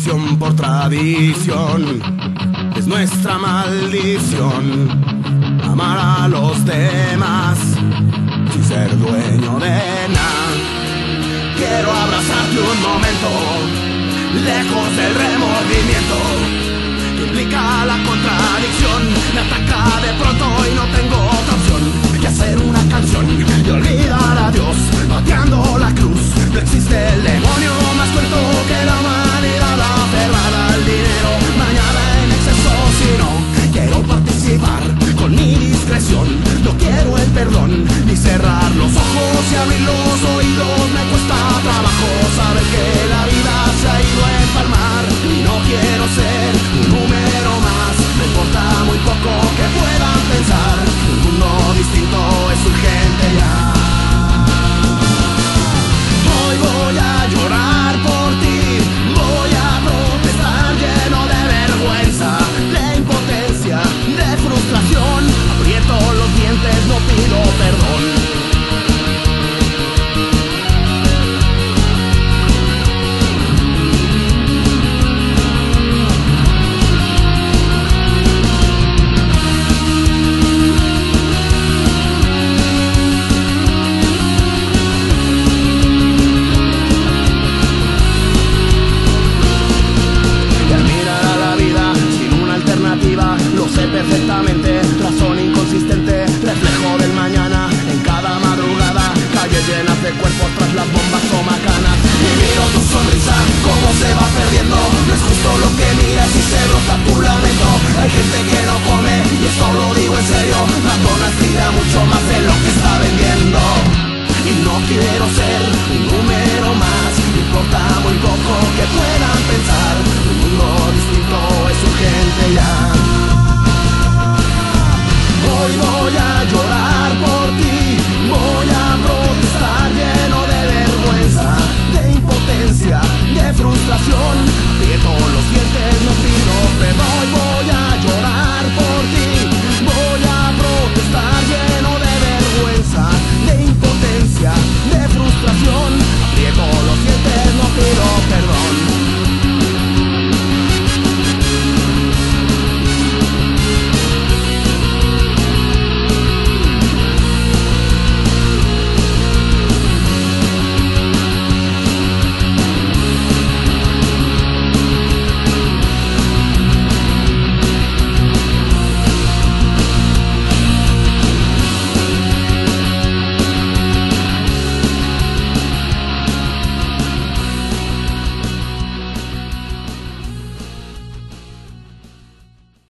adicción por tradición, es nuestra maldición. Amar a los demás sin ser dueño de nada. Quiero abrazarte un momento, lejos del remordimiento que implica la contradicción. Me ataca de pronto y no tengo otra opción que hacer una canción y olvidar a Dios pateando la cruz. No existe el demonio